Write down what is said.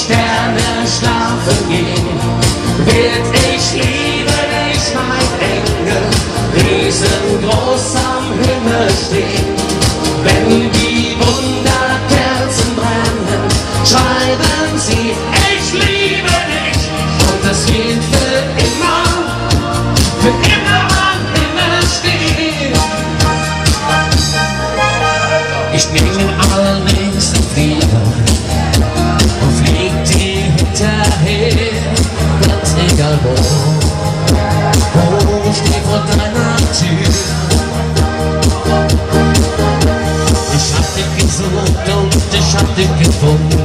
Sterne schlafen gehen, wird ich liebe dich, mein Engel, riesengroß am Himmel stehen. Wenn die Wunderkerzen brennen, schreiben sie, ich liebe dich, und das geht für immer am Himmel stehen. Ich nehme allnächsten Flieger und flieg dir hinterher, ganz egal wo. Ich steh vor deiner Tür. Ich hab dich gesucht und ich hab dich gefunden.